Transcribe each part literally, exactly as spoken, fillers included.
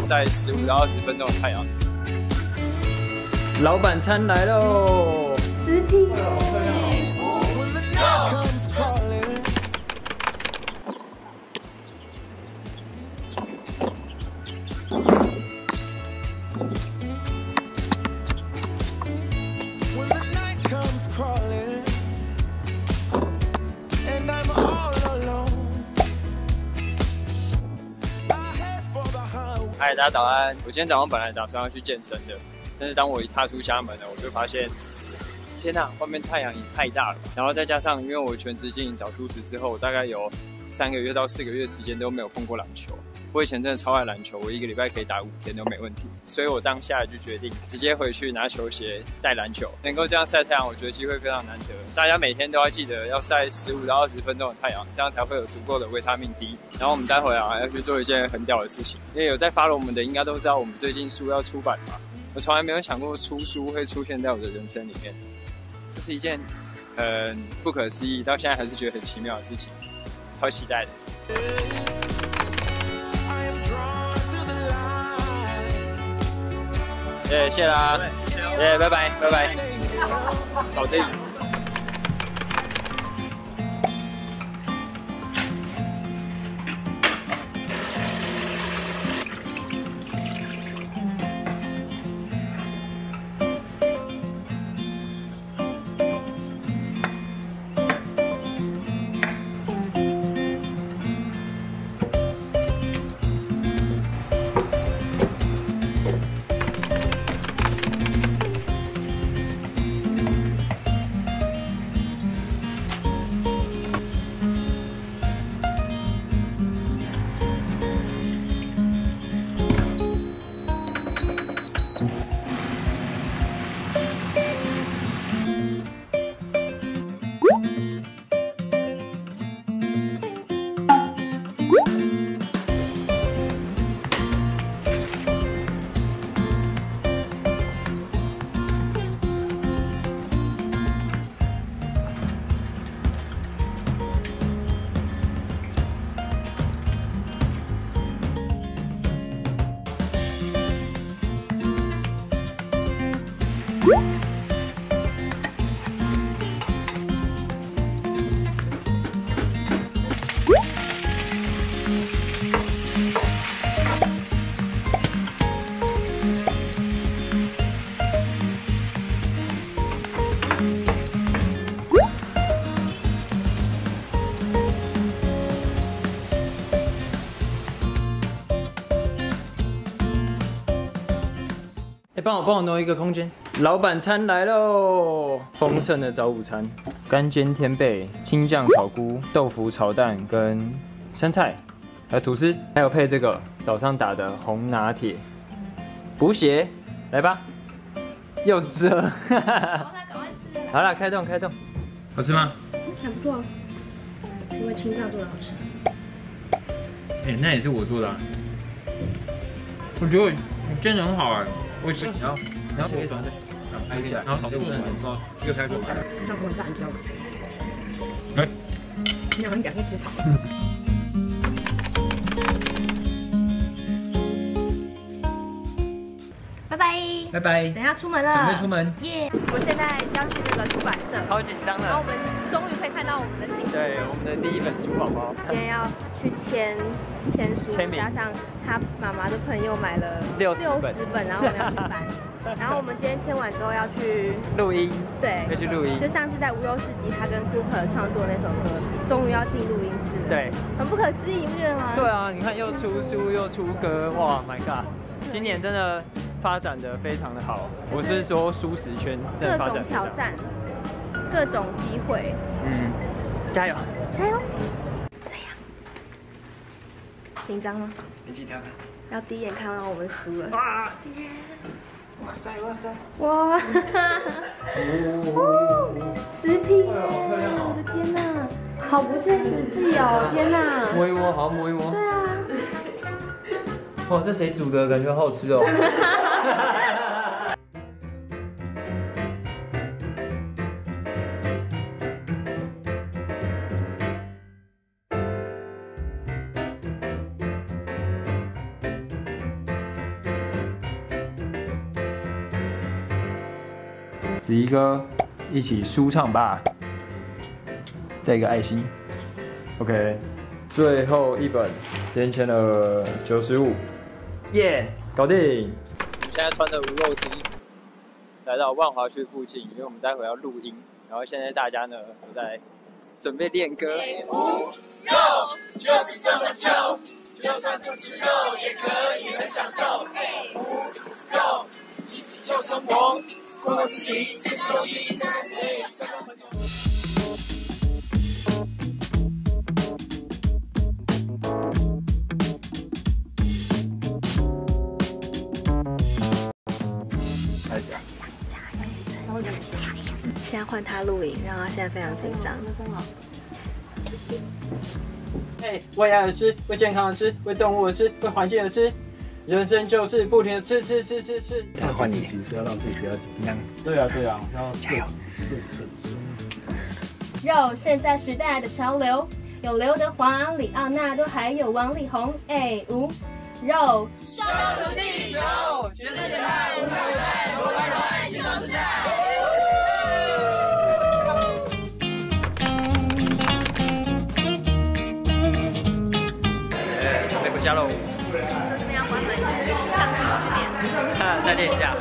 晒十五到二十分钟的太阳。 老板餐来喽！ 实体。 嗨，大家早安！我今天早上本来打算要去健身的，但是当我一踏出家门呢，我就发现，天哪，外面太阳也太大了。然后再加上，因为我全职经营找猪食之后，我大概有三个月到四个月时间都没有碰过篮球。我以前真的超爱篮球，我一个礼拜可以打五天都没问题。所以我当下就决定直接回去拿球鞋带篮球，能够这样晒太阳，我觉得机会非常难得。大家每天都要记得要晒十五到二十分钟的太阳，这样才会有足够的维他命 D。然后我们待会啊要去做一件很屌的事情，因为有在 follow 我们的应该都知道，我们最近书要出版嘛。我从来没有想过出书会出现在我的人生里面，这是一件很不可思议，到现在还是觉得很奇妙的事情，超期待的。耶，谢啦，耶，拜拜，拜拜，搞定。 哎，帮我帮我挪一个空间。老板餐来喽！丰盛的早午餐，干煎天贝、青酱炒菇、豆腐炒蛋跟生菜，还有吐司，还有配这个早上打的红拿铁。补血，来吧。又遮。好啦，开动开动。好吃吗？ 还不错，因为青酱做的好吃。 哎，那也是我做的啊。我觉得你煎的很好哎。我吃，然后然后可以转再拍一下，然后炒这个很高，这个才做。 上锅饭，你知道吗？ 哎， 你好，你赶快吃它。拜拜， 拜拜。 等一下出门了， 准备出门。 耶！我现在要去那个出版社， 超紧张的。 然后我们终于可以看到我们的新书。 对，我们的第一本书宝宝。 今天要去签签书， 签名， 加上他妈妈的朋友买了六十本， 本，然后我们要去搬。然后我们今天签完之后要去录音， 对， 要去录音。 就上次在无忧市集，他跟 Cooper 创作那首歌，终于要进录音室了。 对， 很不可思议，你不觉得吗？ 对啊，你看又出书又出歌，哇 ，My God！ 今年真的发展的非常的好。我是说舒适圈真的发展各种挑战，各种机会。 嗯，加油！ 加油！这样，紧张吗？ 很紧张啊！ 要第一眼看到我们输了。 哇！哇塞哇塞！ 哇！哦，实体耶！我的天哪，好不切实际哦！天哪！ 摸一摸，好摸一摸。 对啊。 哇，这谁煮的？感觉好好吃哦。 子怡哥一起舒畅吧，再一个爱心 ，OK， 最后一本，今天签了九十五，耶，搞定。 我们现在穿的无肉 T， 来到万华区附近，因为我们待会要录音，然后现在大家呢都在准备练歌。 无肉就是这么臭，就算不吃肉也可以很享受。无肉一起就生活，过个自己自己游戏。 开始啊！ 现在换他录影，然后他现在非常紧张。 哎，为爱而吃，为健康而吃，为动物而吃，为环境而吃，人生就是不停的吃吃吃吃吃。 他换你，其实要让自己不要紧张。 对啊对啊，要加油！ 肉现在时代的潮流，有刘德华、里奥纳多还有王力宏。哎，无肉。 守护地球，全世界太无太太，我爱我爱，心动自在。 准备回家喽。 这边要关门，上去练。 看，再练一下。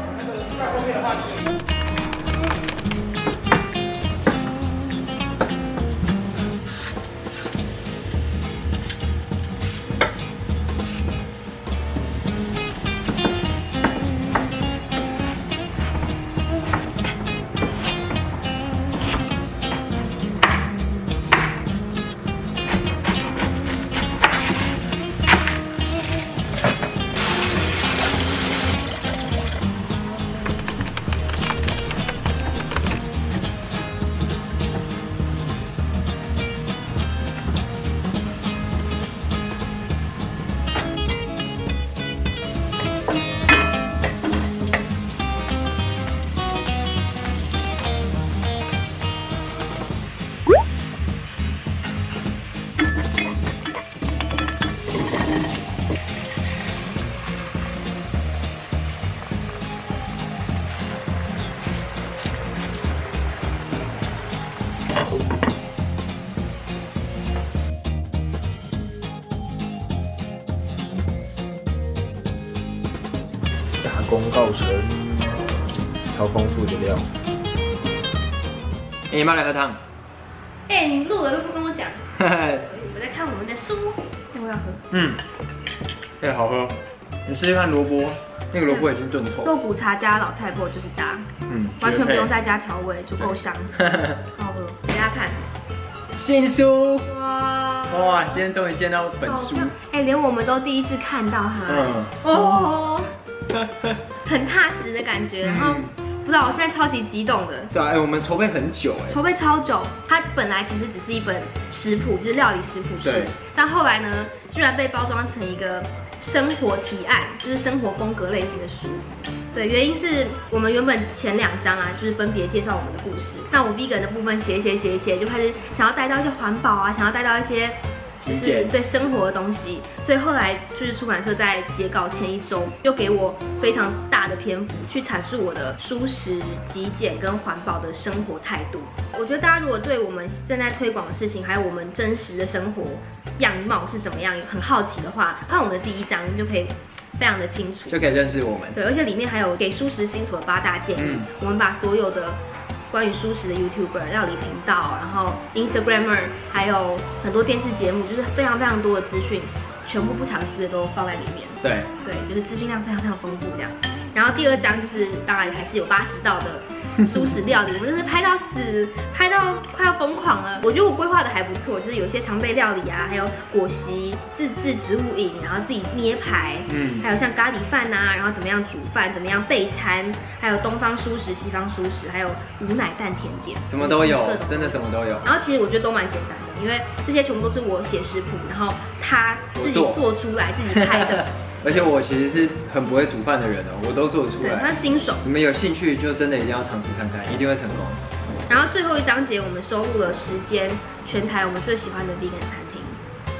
大功告成，超丰富的料。哎，你妈来喝汤。 哎，你录了都不跟我讲。 我在看我们的书，哎，我要喝。 嗯，哎，好喝。你试试看萝卜，那个萝卜已经炖透。 肉骨茶加老菜脯就是搭， 嗯， 完全不用再加调味就够香，好喝。给大家看。 新书。 哇哇，今天终于见到本书。 哎，连我们都第一次看到它。 嗯。 哦。很踏实的感觉，然后不知道我现在超级激动的。 对啊，哎，我们筹备很久哎， 筹备超久。它本来其实只是一本食谱，就是料理食谱书，但后来呢，居然被包装成一个生活提案，就是生活风格类型的书。对，原因是我们原本前两章啊，就是分别介绍我们的故事。那我 vegan 的部分写一写写一写，就开始想要带到一些环保啊，想要带到一些。就是对生活的东西，所以后来就是出版社在截稿前一周，就给我非常大的篇幅去阐述我的蔬食、极简跟环保的生活态度。我觉得大家如果对我们正在推广的事情，还有我们真实的生活样貌是怎么样很好奇的话，看我们的第一章你就可以非常的清楚， 就可以认识我们。 对，而且里面还有给蔬食新手的八大建议，嗯、我们把所有的。关于蔬食的 YouTuber、料理频道，然后 Instagrammer， 还有很多电视节目，就是非常非常多的资讯，全部不藏私的都放在里面。 对对，就是资讯量非常非常丰富这样。然后第二章就是当然还是有八十道的蔬食料理，我们真是拍到死，拍到快要疯狂了。我觉得我规划的还不错，就是有一些常备料理啊，还有果昔、自制植物饮，然后自己捏排，嗯，还有像咖喱饭呐、啊，然后怎么样煮饭，怎么样备餐，还有东方蔬食、西方蔬食，还有无奶蛋甜点， 什么都有，真的什么都有。 然后其实我觉得都蛮简单的，因为这些全部都是我写食谱，然后他自己做出来，自己拍的。 而且我其实是很不会煮饭的人哦，我都做得出来。 他是新手， 你们有兴趣就真的一定要尝试看看，一定会成功。 然后最后一章节我们收录了十间全台我们最喜欢的 vegan 餐厅，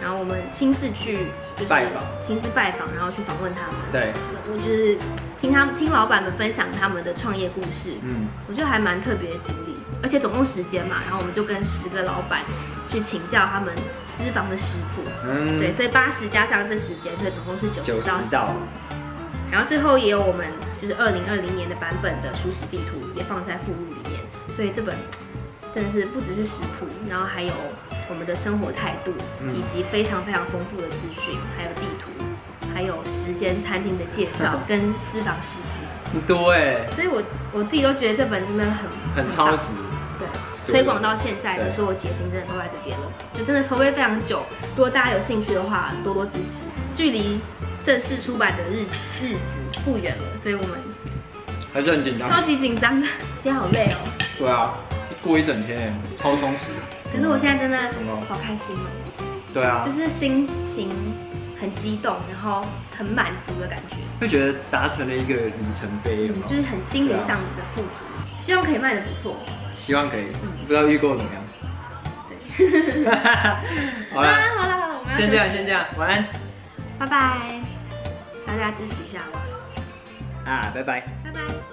然后我们亲自去就是拜访， 亲自拜访，然后去访问他们。 对， 我就是听他们听老板们分享他们的创业故事， 嗯， 我觉得还蛮特别的经历。而且总共时间嘛，然后我们就跟十个老板去请教他们私房的食谱，嗯，对，所以八十加上这时间，所以总共是九十道食谱。然后最后也有我们就是二零二零年的版本的蔬食地图也放在附录里面，所以这本真的是不只是食谱，然后还有我们的生活态度，以及非常非常丰富的资讯，还有地图，还有十间餐厅的介绍跟私房食谱， 很多哎。 所以我我自己都觉得这本真的很很超值。 对，推广到现在的所有结晶真的都在这边了，就真的筹备非常久。如果大家有兴趣的话，多多支持。距离正式出版的日日子不远了，所以我们还是很紧张， 超级紧张的。今天好累哦。 对啊，过一整天超充实。 可是我现在真的好开心哦。 对啊， 就是心情很激动，然后很满足的感觉， 就觉得达成了一个里程碑， 嗯，就是很心灵上的富足。希望可以卖得不错。 希望可以，不知道预购怎么样。 对， 好了， 好了，好了，我们要先这样，先这样，晚安， 拜拜，大家支持一下我。 啊，拜拜， 拜拜。